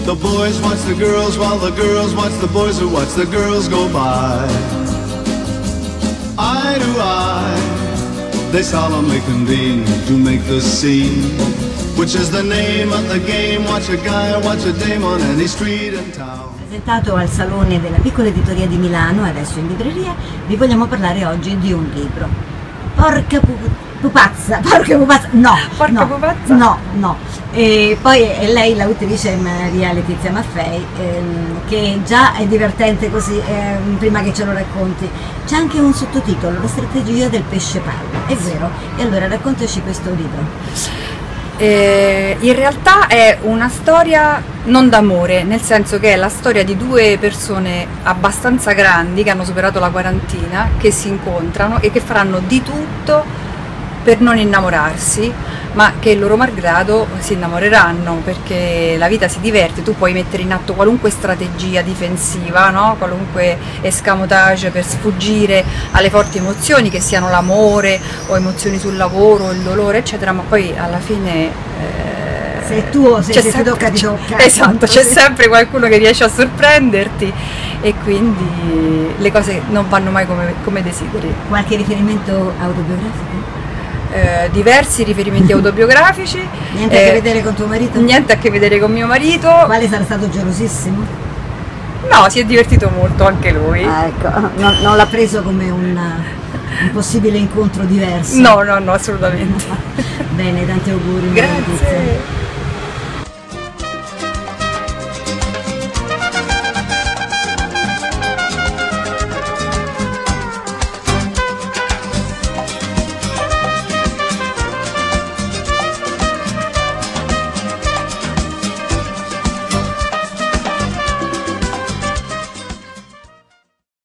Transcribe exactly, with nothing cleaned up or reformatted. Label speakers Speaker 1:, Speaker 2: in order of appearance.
Speaker 1: The boys watch the girls while the girls watch the boys who watch the girls go by. Eye to eye, they solemnly convene to make the scene, which is the name of the game. Watch a guy, watch a dame on any street in town.
Speaker 2: Presentato al Salone della Piccola Editoria di Milano, adesso in libreria, vi vogliamo parlare oggi di un libro. Porca pu pupazza, porca pupazza, no,
Speaker 3: porca
Speaker 2: no,
Speaker 3: pupazza?
Speaker 2: no, no. E poi è lei l'autrice, Maria Letizia Maffei, ehm, che già è divertente così, ehm, prima che ce lo racconti. C'è anche un sottotitolo, La strategia del pesce palla, è vero? E allora raccontaci questo libro.
Speaker 3: Eh, in realtà è una storia non d'amore, nel senso che è la storia di due persone abbastanza grandi che hanno superato la quarantina, che si incontrano e che faranno di tutto per non innamorarsi, ma che il loro malgrado si innamoreranno, perché la vita si diverte. Tu puoi mettere in atto qualunque strategia difensiva, no? Qualunque escamotage per sfuggire alle forti emozioni, che siano l'amore o emozioni sul lavoro, il dolore eccetera, ma poi alla fine eh,
Speaker 2: se è tuo, se, se ti tocca ti tocca.
Speaker 3: Esatto, c'è sempre qualcuno che riesce a sorprenderti e quindi le cose non vanno mai come, come desideri.
Speaker 2: Qualche riferimento autobiografico?
Speaker 3: Eh, diversi riferimenti autobiografici.
Speaker 2: Niente
Speaker 3: eh,
Speaker 2: a che vedere con tuo marito?
Speaker 3: Niente a che vedere con mio marito.
Speaker 2: Quale sarà stato gelosissimo?
Speaker 3: No, si è divertito molto anche lui.
Speaker 2: Ah, ecco, non, non l'ha preso come un, un possibile incontro diverso?
Speaker 3: No, no, no, assolutamente.
Speaker 2: Bene, tanti auguri.
Speaker 3: Grazie.